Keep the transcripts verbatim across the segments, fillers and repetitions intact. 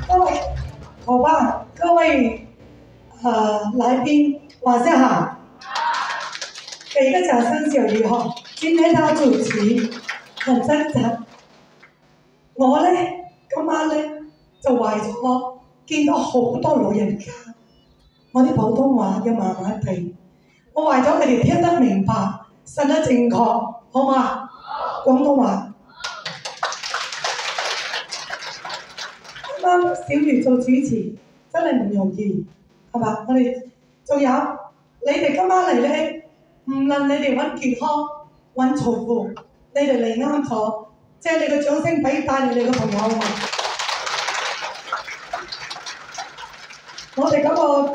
各位伙伴，各位呃来宾，晚上好。给一个掌声，小鱼哈。今天他主持很真誠。我咧今晚咧就為咗見到好多老人家，我啲普通話要慢慢地，我為咗佢哋聽得明白，信得正確，好嘛？廣東話。啱啱小魚做主持真係唔容易，係嘛？我哋仲有你哋今晚嚟咧，唔論你哋揾健康、揾財富，你哋嚟啱咗，即係你嘅掌聲俾帶你哋嘅朋友啊！我哋嗰個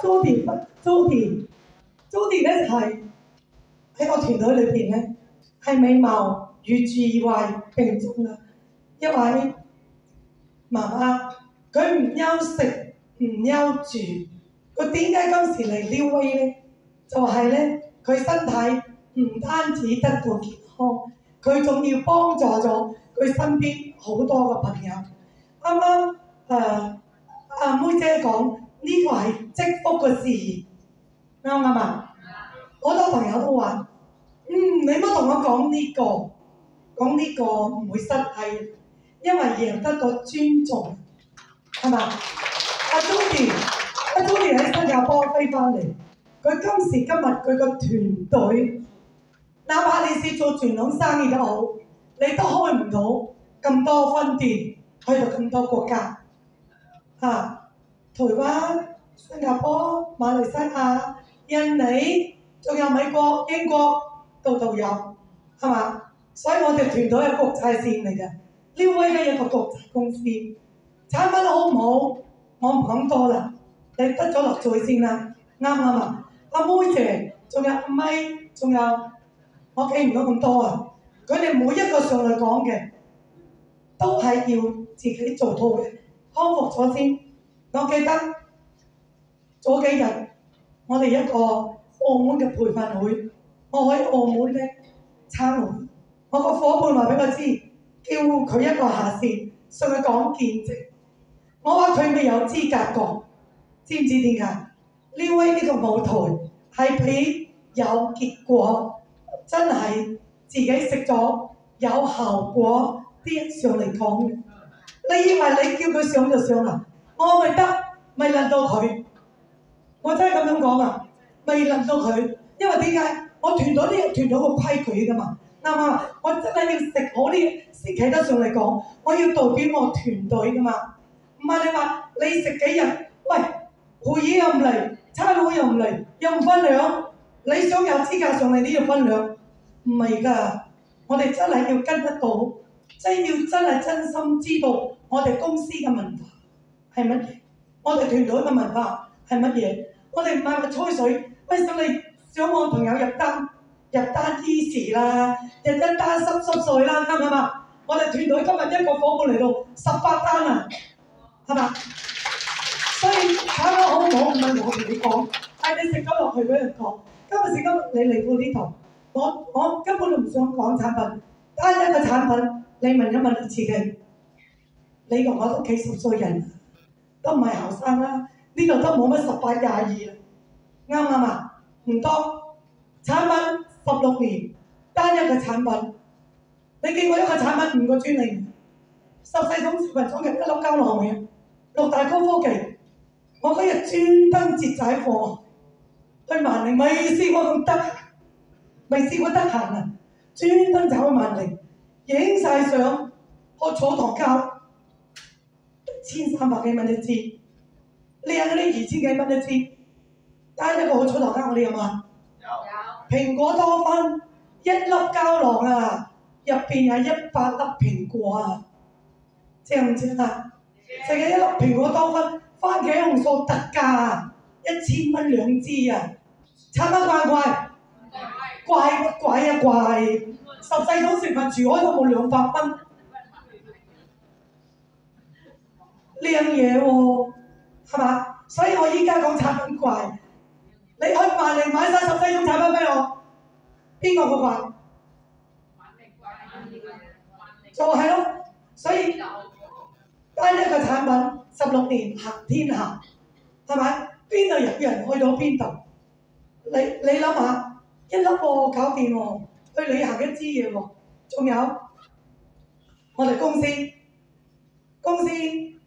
Judy，Judy，Judy 咧就係喺個團隊裏邊咧，係美貌與智慧並重嘅一位媽媽。佢唔憂食，唔憂住。佢點解今時嚟 New Way 咧？就係咧，佢身體唔單止得到健康，佢仲要幫助咗佢身邊好多嘅朋友。啱啱誒阿妹姐講呢個係積福嘅事業，啱唔啱啊？好多朋友都話：嗯，你乜同我講呢個？講呢個唔會失氣，因為贏得個尊重。係嘛？阿 Judy，阿 Judy 喺新加坡飛翻嚟，佢今時今日佢個團隊，哪怕你是做傳統生意都好，你都開唔到咁多分店，去到咁多國家，嚇、啊，台灣、新加坡、馬來西亞、印尼，仲有美國、英國，度度有，係嘛？所以我哋團隊係國際線嚟嘅，呢位咧有個國際公司。產品好唔好？我唔講多啦，你得咗落嘴先啦，啱唔啱啊？阿妹姐，仲有阿咪，仲有我記唔到咁多啊！佢哋每一個上嚟講嘅，都係要自己做到嘅，康復咗先。我記得早幾日我哋一個澳門嘅培訓會，我喺澳門咧參與，我個伙伴話俾我知，叫佢一個下線上去講見證。我話佢未有資格講，知唔知點解？呢位呢個舞台係俾有結果，真係自己食咗有效果啲人上嚟講嘅。你以為你叫佢上就上啦？我咪得，咪輪到佢。我真係咁樣講啊，未輪到佢，因為點解？我團隊呢個團隊個規矩㗎嘛，啱唔啱？我真係要食好啲先企得上嚟講，我要代表我團隊㗎嘛。唔係你話你食幾日？喂，會議又唔嚟，餐會又唔嚟，又唔分糧，你想有資格上嚟都要分糧，唔係㗎。我哋真係要跟得到，即係要真係真心知道我哋公司嘅文化係乜嘢，我哋團隊嘅文化係乜嘢。我哋唔係咪吹水？喂，想你想我朋友入單入單 easy 啦，入一單濕濕碎啦，啱唔啱啊？我哋團隊今日一個伙伴嚟到十八單啊！係嘛？所以產品好唔好唔係我同你講，係你食咗落去俾人講。今日時今你嚟到呢度，我我根本都唔想講產品，單一個產品，你問一問你自己，你同我都幾十歲人，都唔係後生啦，呢度都冇乜十八廿二啦，啱唔啱啊？唔多，產品十六年，單一個產品，你見過一個產品五個專利，十四種食品總共一粒膠囊嘅。六大高科技，我嗰日專登截仔貨去萬寧，未試過咁得，未試過得閒啊！專登走去萬寧，影晒相，學草堂膠，千三百幾蚊一支，靚嗰啲二千幾蚊一支，單一個好草堂膠我哋有冇？有。蘋果多酚一粒膠囊啊，入邊係一百粒蘋果啊，正唔正啊？食嘅一粒蘋果多酚，番茄紅素特價啊，一千蚊兩支啊，差唔怪唔怪？怪乜鬼啊怪！十四種食物住開都冇兩百蚊，靚嘢喎，係嘛？所以我依家講產品怪，你去萬寧買晒十四種產品俾我，邊個個怪？就係咯，所以單一個產品十六年行天下，係咪？邊度有人去到邊度？你你諗下，一粒喎搞掂喎，去履行一支嘢喎。仲有我哋公司，公司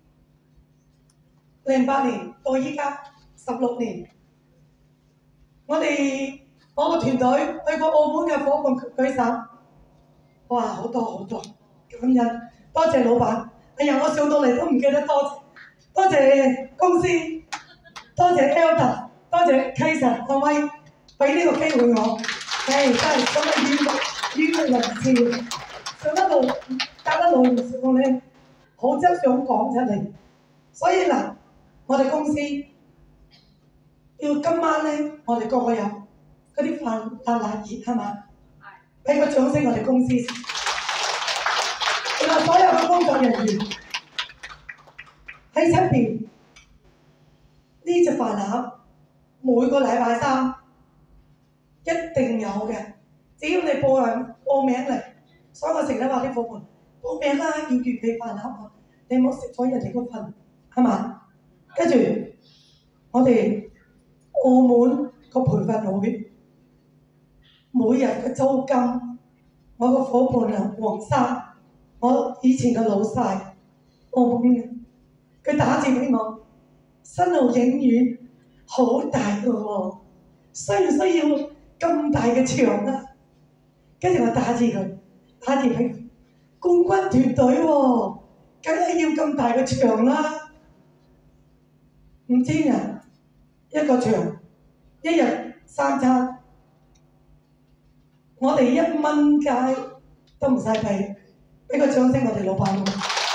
零八年到依家十六年，我哋我個團隊去過澳門嘅伙伴舉手，哇好多好多，感恩，多謝老闆。哎呀，我上到嚟都唔記得多謝，多謝公司，多謝 Elder， 多謝 Kason 阿威，俾呢個機會我，唉真係咁嘅語語無倫次，上得路教得路唔少咧，好真想講出嚟。所以嗱，我哋公司要今晚咧，我哋個個有嗰啲飯辣辣熱係嘛？俾個掌聲我哋公司先。另外所有嘅工作人員喺出邊呢隻飯盒，每個禮拜三一定有嘅。只要你報人報名嚟，所以我成日話啲伙伴報名啦，要預備飯盒啊！你唔好食咗人哋嗰份，係嘛？跟住我哋澳門個培訓會每日嘅租金，我個伙伴啊黃生，我以前嘅老細澳門嘅，佢打字俾我，新濠影院好大嘅喎，需唔需要咁大嘅場啊？跟住我打字佢，打字俾佢，冠軍團隊喎，梗係要咁大嘅場啦。五千人一個場，一日三餐，我哋一蚊雞都唔使俾，俾個掌聲我哋老闆喎。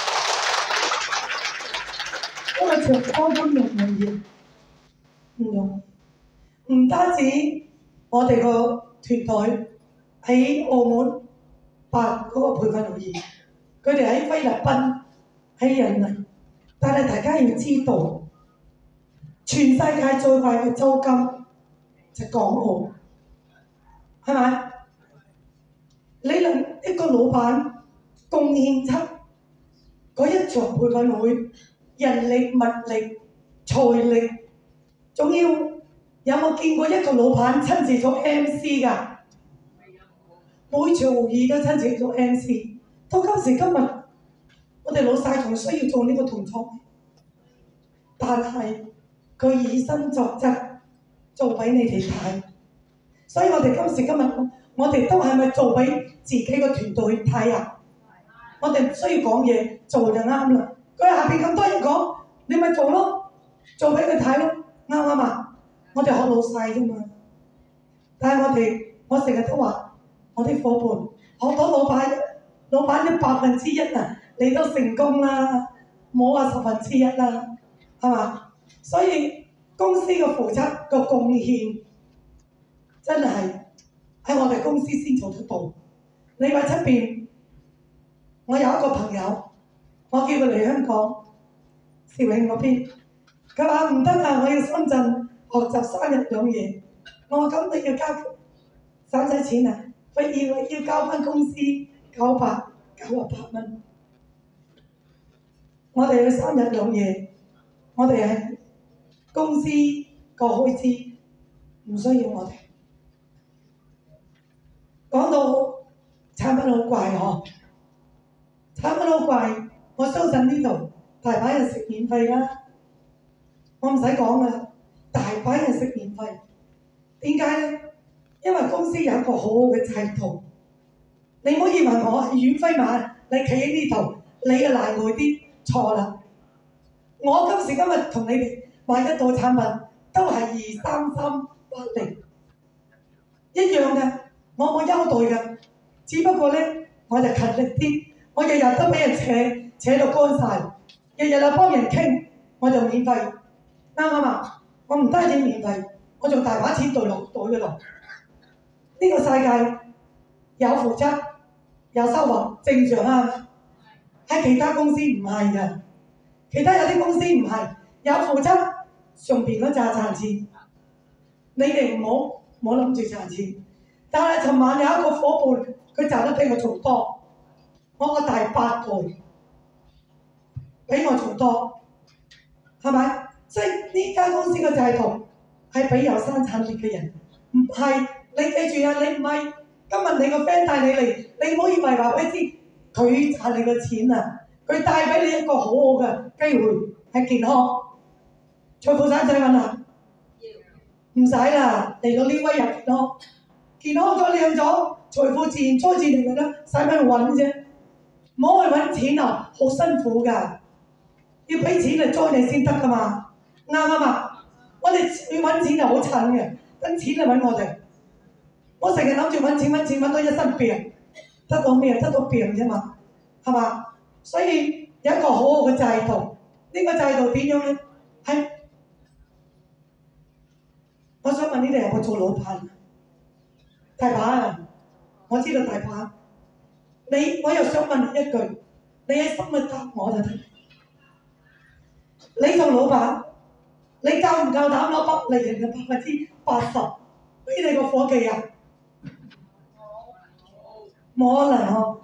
因為場當中容唔容易？唔容易，唔單止我哋個團隊喺澳門辦嗰個培訓會議，佢哋喺菲律賓、喺印尼，但係大家要知道，全世界最貴嘅租金就港澳，係咪？你能一個老闆貢獻出嗰一場培訓會，人力、物力、財力，仲要有冇見過一個老闆親自做 M C 㗎？每場會議都親自做 M C， 到今時今日，我哋老細仲需要做呢個動作，但係佢以身作則做俾你哋睇，所以我哋今時今日，我哋都係咪做俾自己個團隊睇啊？我哋唔需要講嘢，做就啱啦。佢下邊咁多人講，你咪做咯，做俾佢睇咯，啱唔啱啊？我哋學老細啫嘛。但係我哋，我成日都話，我啲伙伴學到老闆，老闆啲百分之一啊，你都成功啦，冇話十分之一啦，係嘛？所以公司嘅付出個貢獻真係喺我哋公司先做得到。你話出邊，我有一個朋友，我叫佢嚟香港肇慶嗰邊，佢話唔得啊，我要深圳學習三日兩夜。我話咁你要交使唔使錢啊？佢要要交翻公司九百九十八蚊。我哋去三日兩夜，我哋係公司個開支唔需要我哋。講到產品好貴嗬，產品好貴，我相信呢度大把人食免費啦。我唔使講啦，大把人食免費。點解咧？因為公司有一個好好嘅制度。你唔好以為我係遠飛馬，你企喺呢度，你嘅難外啲，錯啦。我今時今日同你哋買得到產品都係二三三八零一樣嘅，我冇優待嘅，只不過咧我就勤力啲，我日日都俾人扯扯到乾晒，日日啊幫人傾，我就免費，啱唔啱啊？我唔單止免費，我仲大把錢袋落袋嗰度。呢個世界有付出有收穫，正常啊。喺其他公司唔係嘅，其他有啲公司唔係有付出，上邊嗰扎賺錢。你哋唔好唔好諗住賺錢。但係尋晚有一個伙伴，佢賺得比我仲多，我個大八倍，比我仲多。 司嘅制度係俾有生產力嘅人，唔係你記住啊！你唔係今日你個 friend 帶你嚟，你唔好以為話俾你知佢賺你個錢啊！佢帶俾你一個好好嘅機會係健康。財富使唔使揾啊？唔使啦，嚟到呢位又健康，健康咗靚咗，財富自然災自然嚟啦，使乜去揾啫？唔好去揾錢啊，好辛苦㗎，要俾錢嚟災你先得㗎嘛，啱啊嘛？我哋去揾錢就好蠢嘅，等錢嚟揾我哋。我成日諗住揾錢揾錢揾到一身病，得到咩？得到病啫嘛，係嘛？所以有一個好好嘅制度，呢、這個制度點樣咧？係我想問你哋有冇做老闆？大把啊！我知道大把。你我又想問你一句，你喺心裏答我就得。你做老闆，你夠唔夠膽攞百利潤嘅百分之八十俾你個夥計啊？冇可能哦！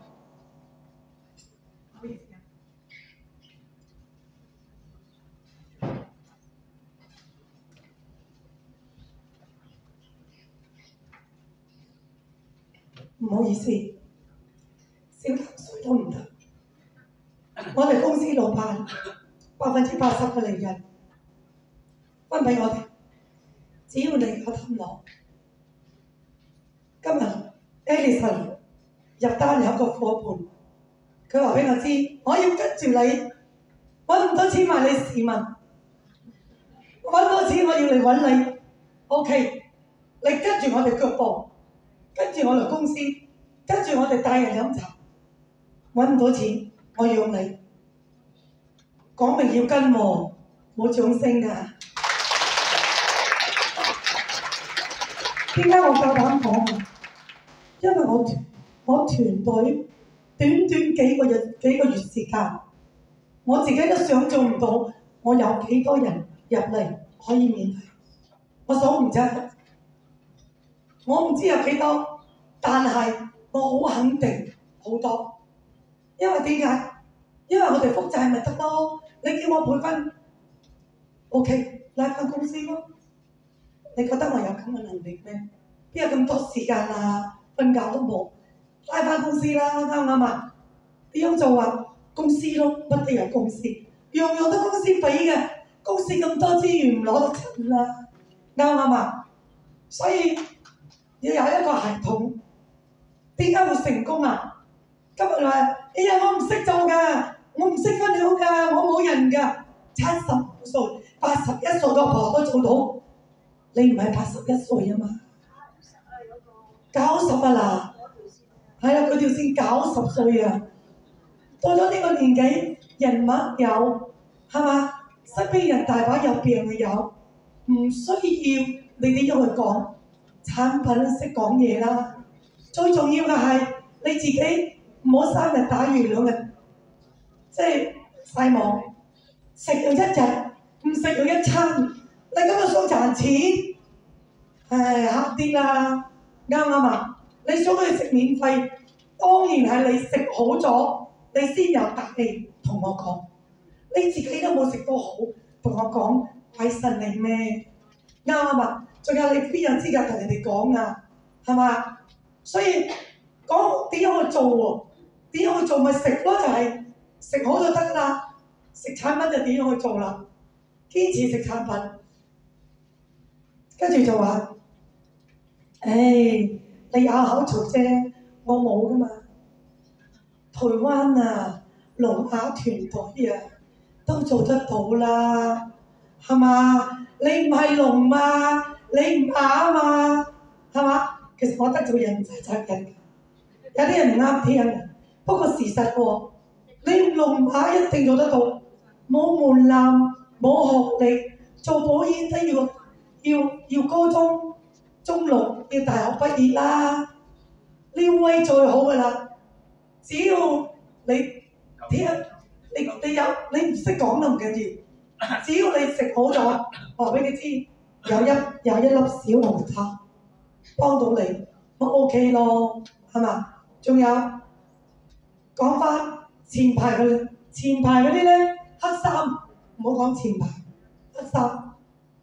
唔好意思，少啖水都唔得。我哋公司老闆百分之八十嘅利潤分俾我哋，只要你有貪攞。今日 Alison 入單有一個夥伴，佢話俾我知，我要跟住你，揾唔到錢買你試問，揾到錢我要嚟揾你 ，OK， 你跟住我哋腳步。跟住我嚟公司，跟住我哋帶人飲茶，揾唔到錢，我養你。講明要跟喎，冇掌聲㗎。點解我夠膽講啊？因為我團我團隊短短幾個月幾個月時間，我自己都想象唔到我有幾多人入嚟可以免費，我數唔出。我唔知有幾多，但係我好肯定好多，因為點解？因為我哋複製咪得咯。你叫我培訓 ，OK， 拉翻公司咯。你覺得我有咁嘅能力咩？邊有咁多時間啊？瞓覺都冇，拉翻公司啦，啱唔啱啊？點樣做啊？公司咯，乜都有公司，樣樣都公司俾嘅。公司咁多資源唔攞得出啦，啱唔啱啊？所以要有一個系統，點解會成功啊？今日話，哎呀，我唔識做㗎，我唔識分享㗎，我冇人㗎。七十歲、八十一歲個婆都做到，你唔係八十一歲啊嘛？九十啊啦，係啊，佢條線九十歲啊。到咗呢個年紀，人脈有，係嘛？身邊人大把有病嘅有，唔需要你點樣去講。產品識講嘢啦，最重要嘅係你自己唔好三日打魚兩日，即係曬網，食咗一日，唔食咗一餐，你咁樣想賺錢，唉慳啲啦，啱唔啱啊？你想去食免費，當然係你食好咗，你先有膽氣同我講，你自己都冇食到好，同我講鬼神你咩？啱啊嘛，仲有你邊有資格同人哋講啊？係嘛？所以講點樣去做喎？點樣去做咪食咯，就係、是、食好就得啦。食產品就點樣去做啦？堅持食產品，跟住就話，誒、哎，你有口嘈啫，我冇噶嘛。台灣啊，聾啞團隊啊，都做得到啦，係嘛？你唔係聾嘛？你唔啞嘛？係嘛？其實我覺得做人唔使責任嘅，有啲人唔啱聽，不過事實喎，你聾啞一定做得到，冇門檻，冇學歷，做保險都要要要高中、中六，要大學畢業啦，呢位最好噶啦，只要你聽，你你有你唔識講都唔緊要，只要你食好咗，話俾你知有一有一粒小紅茶幫到你，咪 OK 咯，係嘛？仲有講翻前排嘅前排嗰啲咧，黑衫唔好講前排黑衫，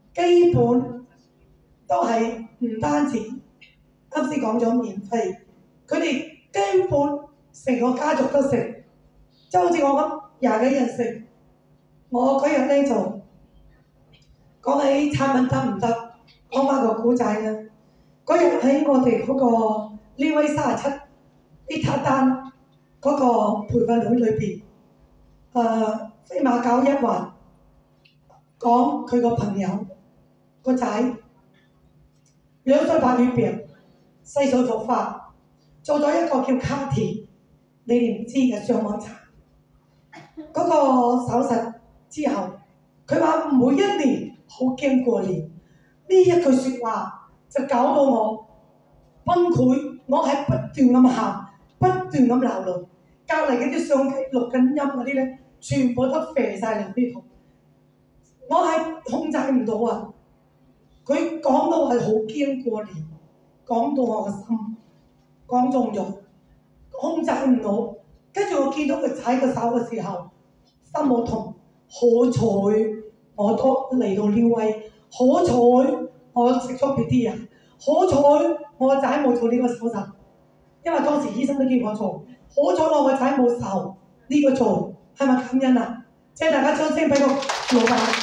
基本都係唔單止啱先講咗免費，佢哋基本成個家族都食，即係好似我咁廿幾人食。我嗰日咧就講起產品得唔得，講翻個古仔啦。嗰日喺我哋嗰個呢位三十七啲塔單嗰個培訓會裏邊，誒飛馬搞一環講佢個朋友個仔兩歲白血病，四歲復發，做咗一個叫卡田，你哋唔知嘅，上網查嗰、那個手術之後，佢話每一年好驚過年，呢一句説話就搞到我崩潰，我係不斷咁喊，不斷咁流淚，隔離嗰啲相機錄緊音嗰啲咧，全部都飛晒嚟呢度，我係控制唔到啊！佢講到係好驚過年，講到我個心講中咗，控制唔到。跟住我見到佢踩個手嘅時候，心好痛。好彩我都嚟到呢位，好彩我食咗別啲人，好彩我個仔冇做呢個手術，因為當時醫生都叫我做。好彩我個仔冇受呢個做，係咪感恩啊？請大家掌聲俾個老闆。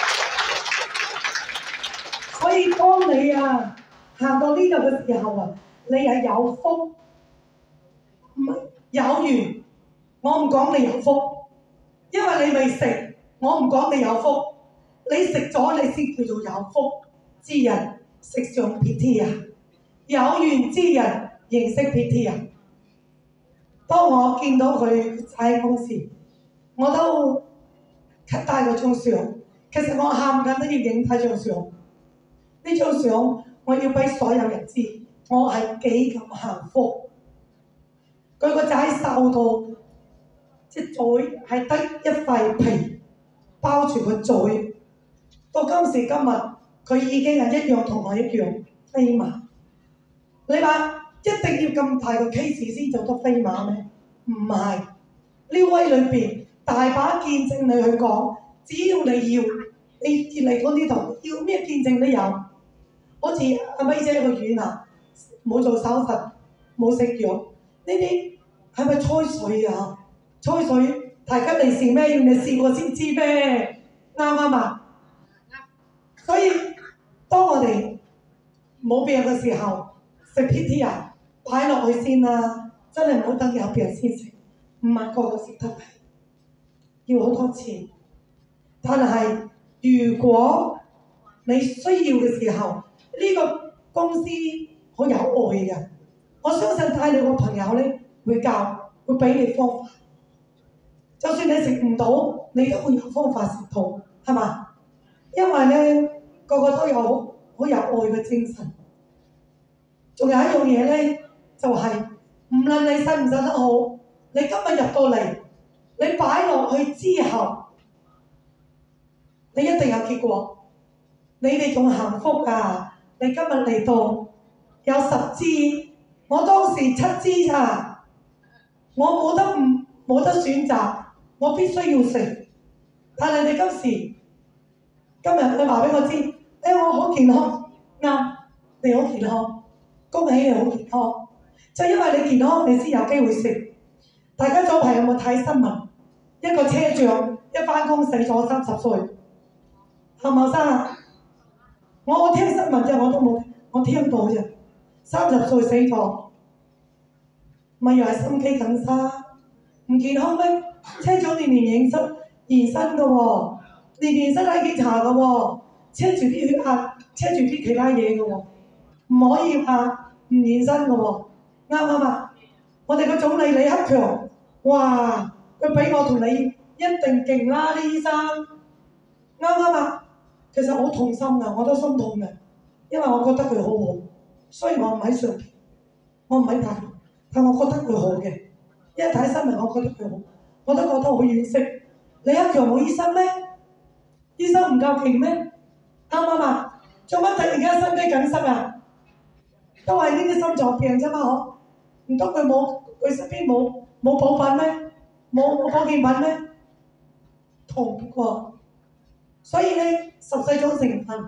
所以當你啊行到呢度嘅時候啊，你係有福，唔係有緣。我唔講你有福，因為你未食，我唔講你有福。你食咗你先叫做有福之人，食上別啲人，有緣之人認識別啲人。當我見到佢喺公司，我都帶嗰張相。其實我喊緊都要影睇張相。呢張相我要俾所有人知，我係幾咁幸福。佢個仔瘦到隻嘴係得一塊皮包住個嘴，到今時今日佢已經係一樣同我一樣飛馬。你話一定要咁大個 case 先做得飛馬咩？唔係，呢位裏邊大把見證你去講，只要你要，你嚟到呢度要咩見證都有。好似阿咪姐個院啊，冇做手術，冇食藥，呢啲係咪吹水啊？吹水，大吉利是咩？要你試過先知咩？啱唔啱啊？所以當我哋冇病嘅時候，食 P T 啊，擺落去先啦，真係唔好等有病先食，唔係個個食得起，要好多錢。但係如果你需要嘅時候，呢個公司好有愛嘅，我相信帶你個朋友咧會教，會俾你方法。就算你食唔到，你都會有方法食到，係嘛？因為咧個個都有好有愛嘅精神。仲有一樣嘢咧，就係唔論你使唔使得好，你今日入到嚟，你擺落去之後，你一定有結果。你哋仲幸福啊！你今日嚟到有十支，我當時七支咋，我冇得唔冇得選擇，我必須要食。但係你今時今日你話俾我知，誒、哎、我好健康，啱，你好健康，恭喜你好健康。就因為你健康，你先有機會食。大家早排有冇睇新聞？一個車長一返工死咗三十歲，後唔後生啊？我我聽新聞啫，我都冇，我聽到啫。三十歲死咗，咪又係心肌梗塞，唔健康咩？車長年年驗身驗身嘅喎，年年身體檢查嘅喎，車住啲血壓，車住啲其他嘢嘅喎，唔可以話唔驗身嘅喎，啱唔啱啊？我哋個總理李克強，哇！佢比我同你一定勁啦，啲醫生，啱唔啱啊？其實好痛心㗎，我都心痛嘅，因為我覺得佢好好。雖然我唔喺上邊，我唔喺大陸，但我覺得佢好嘅。一睇新聞，我覺得佢好，我都覺得好惋惜。李克強冇醫生咩？醫生唔夠勁咩？啱唔啱啊？做乜突然間心肌梗塞啊？都係呢啲心臟病啫嘛，嗬？唔通佢冇佢身邊冇冇補品咩？冇冇保健品咩？同過。所以咧，十四種成分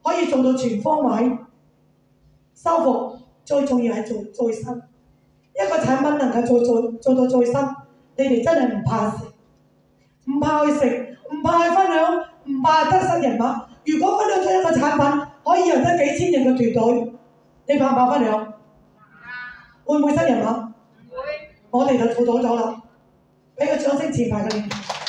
可以做到全方位修復，最重要係做最深。一個產品能夠做做做到最深，你哋真係唔怕食，唔怕去食，唔怕去分享，唔怕得失人脈。如果分享咗一個產品可以讓得幾千人嘅團隊，你怕唔怕分享？會唔會失人脈？會。我哋就做到咗啦，俾個掌聲前排嘅你。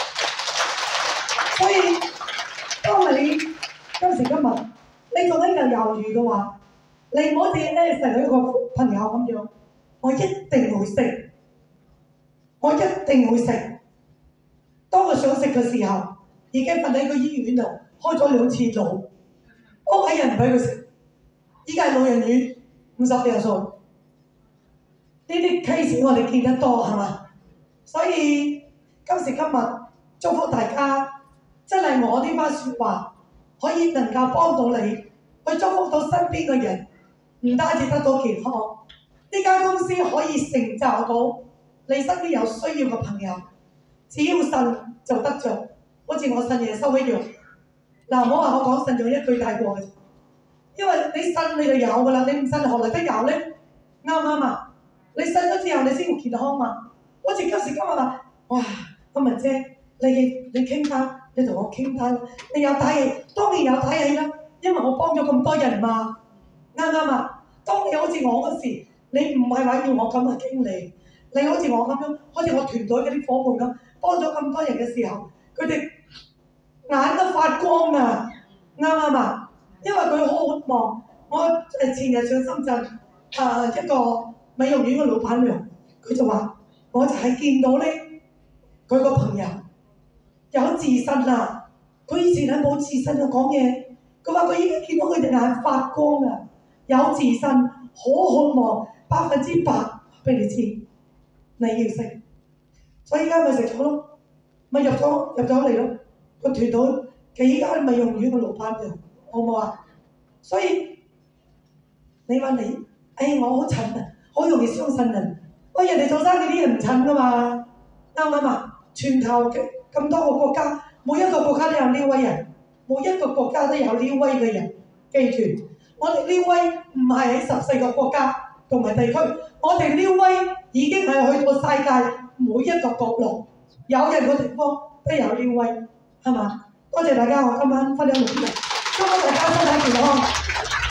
所以當你今時今日你仲喺度猶豫嘅話，你唔好似咧成日一個朋友咁樣，我一定會食，我一定會食。當我想食嘅時候，已經瞓喺個醫院度開咗兩次腦，屋企人唔俾佢食。依家係老人院，五十幾歲，呢啲 case 我哋見得多係嘛？所以今時今日祝福大家，真係我呢番説話可以能夠幫到你，去祝福到身邊嘅人，唔單止得到健康，呢間公司可以成就到你身邊有需要嘅朋友。只要信就得着，好似我信耶穌一樣。嗱，唔好話我講信用一句大過嘅，因為你信你就有㗎啦，你唔信何來得有咧？啱唔啱啊？你信咗之後，你先會健康嘛。好似今時今日話，哇，今日姐，你你傾單，你同我傾單，你有底氣，當然有底氣啦，因為我幫咗咁多人嘛，啱唔啱啊？當你好似我嗰時，你唔係話要我咁嘅經理，你好似我咁樣，好似我團隊嗰啲伙伴咁，幫咗咁多人嘅時候，佢哋眼都發光啊，啱唔啱啊？因為佢好渴望。我誒前日上深圳，啊、呃、一個美容院嘅老闆娘，佢就話：我就係見到咧，佢個朋友有自信啊！佢以前係冇自信嘅講嘢，佢話佢已經見到佢隻眼發光啊，有自信，好渴望百分之百俾你知，你要食，所以而家咪食咗咯，咪入咗入咗嚟咯，個團隊幾間美容院嘅老闆娘，好唔好啊？所以你話你，誒、哎、我好蠢啊，好容易相信人。喂，人哋做生意啲人唔蠢噶嘛，啱唔啱啊？全球嘅咁多個國家，每一個國家都有呢位人，每一個國家都有呢位嘅人。記住，我哋呢位唔係喺十四個國家同埋地區，我哋呢位已經係去到世界每一個角落，有人嘅地方都有呢位，係嘛？多謝大家，我今晚分享到呢度，祝福大家身體健康。